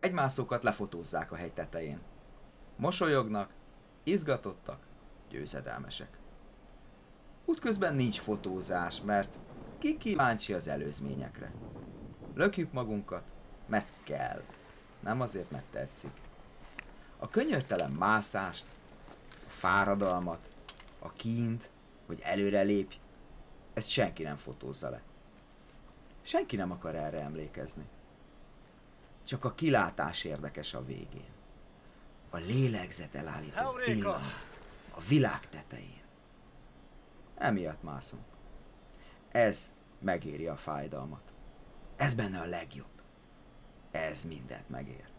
Egymászókat lefotózzák a hegy tetején. Mosolyognak, izgatottak, győzedelmesek. Útközben nincs fotózás, mert ki kíváncsi az előzményekre. Lökjük magunkat, mert kell, nem azért, mert tetszik. A könyörtelen mászást, a fáradalmat, a kínt, hogy előre lépj, ezt senki nem fotózza le. Senki nem akar erre emlékezni. Csak a kilátás érdekes a végén. A lélegzet elállító pillanat a világ tetején. Emiatt mászunk. Ez megéri a fájdalmat. Ez benne a legjobb. Ez mindent megér.